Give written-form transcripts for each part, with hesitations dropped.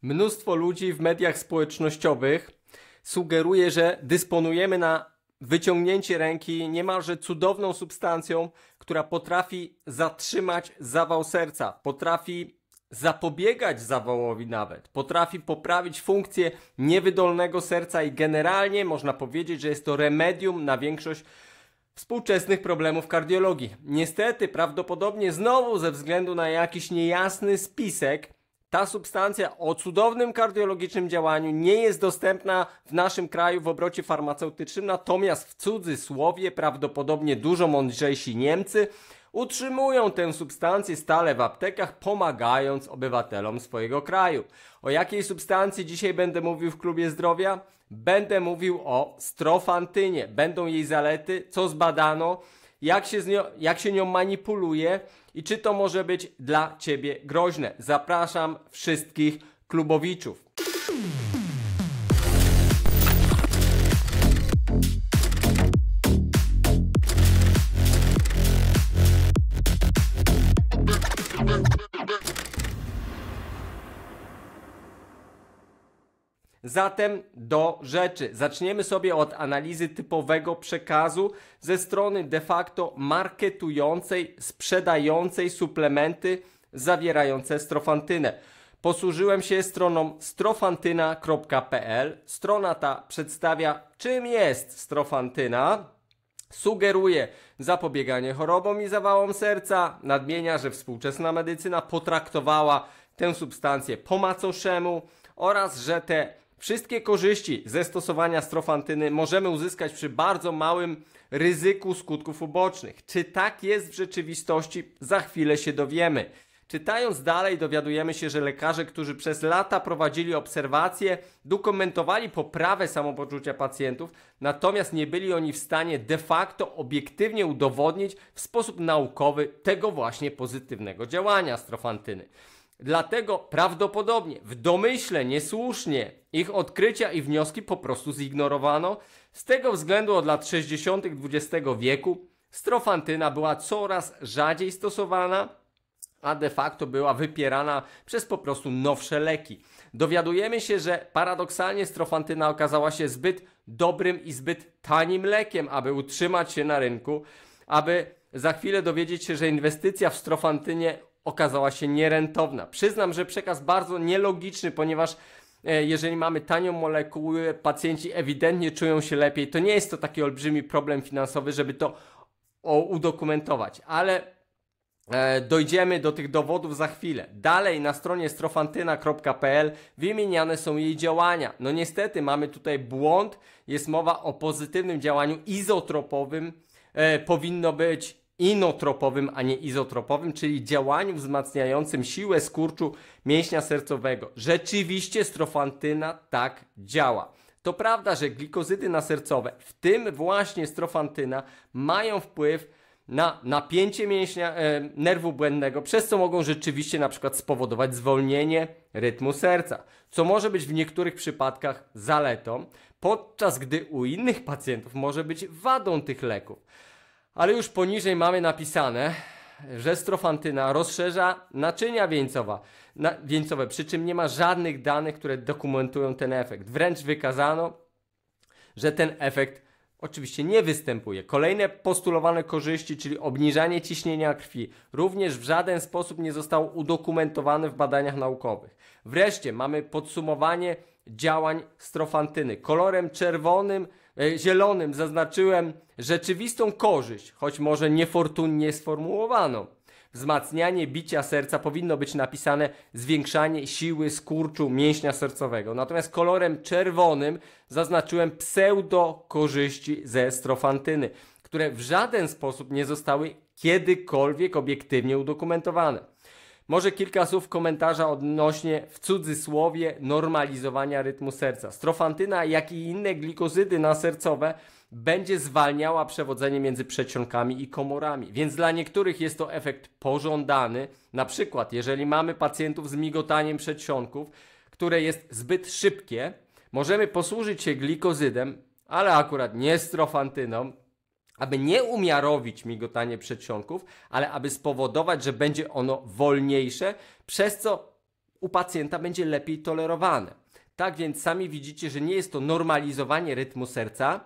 Mnóstwo ludzi w mediach społecznościowych sugeruje, że dysponujemy na wyciągnięcie ręki niemalże cudowną substancją, która potrafi zatrzymać zawał serca, potrafi zapobiegać zawałowi nawet, potrafi poprawić funkcję niewydolnego serca i generalnie można powiedzieć, że jest to remedium na większość współczesnych problemów kardiologii. Niestety, prawdopodobnie znowu ze względu na jakiś niejasny spisek, ta substancja o cudownym kardiologicznym działaniu nie jest dostępna w naszym kraju w obrocie farmaceutycznym, natomiast w cudzysłowie prawdopodobnie dużo mądrzejsi Niemcy utrzymują tę substancję stale w aptekach, pomagając obywatelom swojego kraju. O jakiej substancji dzisiaj będę mówił w Klubie Zdrowia? Będę mówił o strofantynie. Będą jej zalety, co zbadano, jak się nią manipuluje i czy to może być dla Ciebie groźne. Zapraszam wszystkich klubowiczów. Zatem do rzeczy. Zaczniemy sobie od analizy typowego przekazu ze strony de facto marketującej, sprzedającej suplementy zawierające strofantynę. Posłużyłem się stroną strofantyna.pl. Strona ta przedstawia, czym jest strofantyna. Sugeruje zapobieganie chorobom i zawałom serca. Nadmienia, że współczesna medycyna potraktowała tę substancję po macoszemu oraz, że te wszystkie korzyści ze stosowania strofantyny możemy uzyskać przy bardzo małym ryzyku skutków ubocznych. Czy tak jest w rzeczywistości? Za chwilę się dowiemy. Czytając dalej dowiadujemy się, że lekarze, którzy przez lata prowadzili obserwacje, dokumentowali poprawę samopoczucia pacjentów, natomiast nie byli oni w stanie de facto obiektywnie udowodnić w sposób naukowy tego właśnie pozytywnego działania strofantyny. Dlatego prawdopodobnie, w domyśle niesłusznie, ich odkrycia i wnioski po prostu zignorowano. Z tego względu od lat 60. XX wieku strofantyna była coraz rzadziej stosowana, a de facto była wypierana przez po prostu nowsze leki. Dowiadujemy się, że paradoksalnie strofantyna okazała się zbyt dobrym i zbyt tanim lekiem, aby utrzymać się na rynku, aby za chwilę dowiedzieć się, że inwestycja w strofantynie okazała się nierentowna. Przyznam, że przekaz bardzo nielogiczny, ponieważ jeżeli mamy tanią molekułę, pacjenci ewidentnie czują się lepiej. To nie jest to taki olbrzymi problem finansowy, żeby to udokumentować, ale dojdziemy do tych dowodów za chwilę. Dalej na stronie strofantyna.pl wymieniane są jej działania. No niestety mamy tutaj błąd, jest mowa o pozytywnym działaniu izotropowym, powinno być inotropowym, a nie izotropowym, czyli działaniu wzmacniającym siłę skurczu mięśnia sercowego. Rzeczywiście strofantyna tak działa. To prawda, że glikozydy nasercowe, w tym właśnie strofantyna, mają wpływ na napięcie mięśnia nerwu błędnego, przez co mogą rzeczywiście na przykład spowodować zwolnienie rytmu serca, co może być w niektórych przypadkach zaletą, podczas gdy u innych pacjentów może być wadą tych leków. Ale już poniżej mamy napisane, że strofantyna rozszerza naczynia wieńcowe, przy czym nie ma żadnych danych, które dokumentują ten efekt. Wręcz wykazano, że ten efekt oczywiście nie występuje. Kolejne postulowane korzyści, czyli obniżanie ciśnienia krwi, również w żaden sposób nie zostało udokumentowane w badaniach naukowych. Wreszcie mamy podsumowanie działań strofantyny. Kolorem zielonym zaznaczyłem rzeczywistą korzyść, choć może niefortunnie sformułowaną. Wzmacnianie bicia serca powinno być napisane zwiększanie siły skurczu mięśnia sercowego. Natomiast kolorem czerwonym zaznaczyłem pseudo-korzyści ze strofantyny, które w żaden sposób nie zostały kiedykolwiek obiektywnie udokumentowane. Może kilka słów komentarza odnośnie, w cudzysłowie, normalizowania rytmu serca. Strofantyna, jak i inne glikozydy nasercowe będzie zwalniała przewodzenie między przedsionkami i komorami, więc dla niektórych jest to efekt pożądany. Na przykład, jeżeli mamy pacjentów z migotaniem przedsionków, które jest zbyt szybkie, możemy posłużyć się glikozydem, ale akurat nie strofantyną, aby nie umiarowić migotanie przedsionków, ale aby spowodować, że będzie ono wolniejsze, przez co u pacjenta będzie lepiej tolerowane. Tak więc sami widzicie, że nie jest to normalizowanie rytmu serca,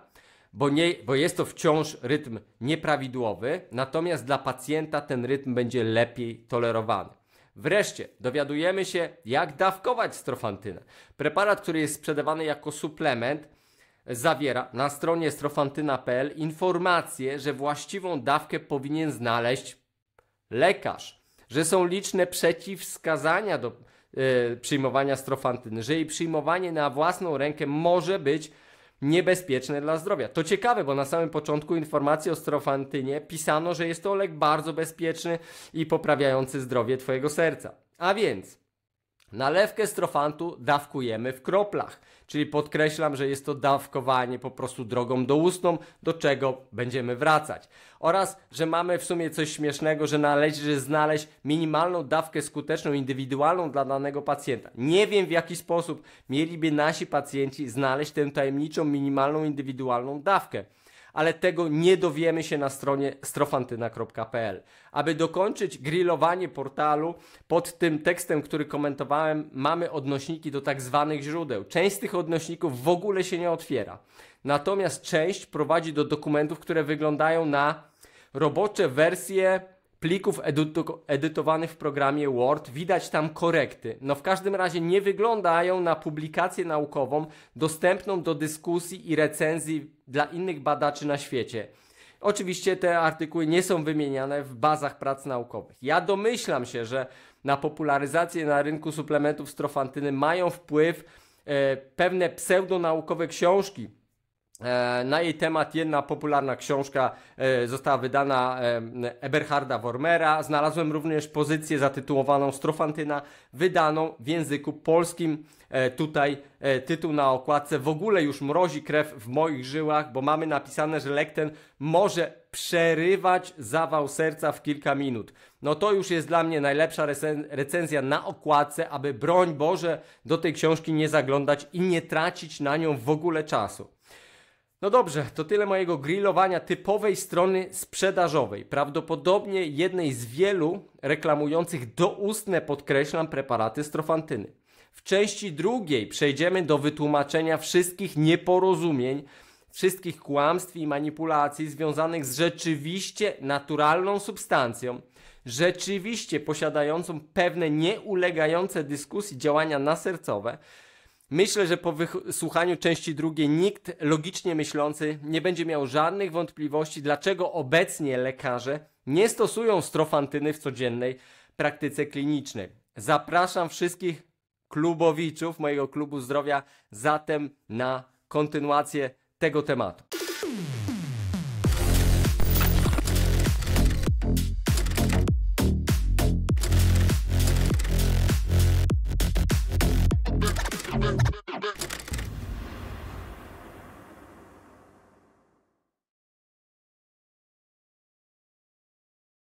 bo jest to wciąż rytm nieprawidłowy, natomiast dla pacjenta ten rytm będzie lepiej tolerowany. Wreszcie dowiadujemy się, jak dawkować strofantynę. Preparat, który jest sprzedawany jako suplement, zawiera na stronie strofantyna.pl informację, że właściwą dawkę powinien znaleźć lekarz, że są liczne przeciwwskazania do przyjmowania strofantyny, że jej przyjmowanie na własną rękę może być niebezpieczne dla zdrowia. To ciekawe, bo na samym początku informacji o strofantynie pisano, że jest to lek bardzo bezpieczny i poprawiający zdrowie Twojego serca. A więc nalewkę strofantu dawkujemy w kroplach, czyli podkreślam, że jest to dawkowanie po prostu drogą doustną, do czego będziemy wracać. Oraz, że mamy w sumie coś śmiesznego, że należy znaleźć minimalną dawkę skuteczną, indywidualną dla danego pacjenta. Nie wiem, w jaki sposób mieliby nasi pacjenci znaleźć tę tajemniczą, minimalną, indywidualną dawkę. Ale tego nie dowiemy się na stronie strofantyna.pl. Aby dokończyć grillowanie portalu, pod tym tekstem, który komentowałem, mamy odnośniki do tak zwanych źródeł. Część z tych odnośników w ogóle się nie otwiera. Natomiast część prowadzi do dokumentów, które wyglądają na robocze wersje plików edytowanych w programie Word. Widać tam korekty. No w każdym razie nie wyglądają na publikację naukową dostępną do dyskusji i recenzji dla innych badaczy na świecie. Oczywiście te artykuły nie są wymieniane w bazach prac naukowych. Ja domyślam się, że na popularyzację na rynku suplementów strofantyny mają wpływ pewne pseudonaukowe książki. Na jej temat jedna popularna książka została wydana Eberharda Wormera. Znalazłem również pozycję zatytułowaną Strofantyna, wydaną w języku polskim. Tutaj tytuł na okładce w ogóle już mrozi krew w moich żyłach, bo mamy napisane, że lek ten może przerywać zawał serca w kilka minut. No to już jest dla mnie najlepsza recenzja na okładce, aby broń Boże do tej książki nie zaglądać i nie tracić na nią w ogóle czasu. No dobrze, to tyle mojego grillowania typowej strony sprzedażowej, prawdopodobnie jednej z wielu reklamujących doustne, podkreślam, preparaty strofantyny. W części drugiej przejdziemy do wytłumaczenia wszystkich nieporozumień, wszystkich kłamstw i manipulacji związanych z rzeczywiście naturalną substancją, rzeczywiście posiadającą pewne nieulegające dyskusji działania nasercowe. Myślę, że po wysłuchaniu części drugiej nikt logicznie myślący nie będzie miał żadnych wątpliwości, dlaczego obecnie lekarze nie stosują strofantyny w codziennej praktyce klinicznej. Zapraszam wszystkich klubowiczów mojego klubu zdrowia zatem na kontynuację tego tematu.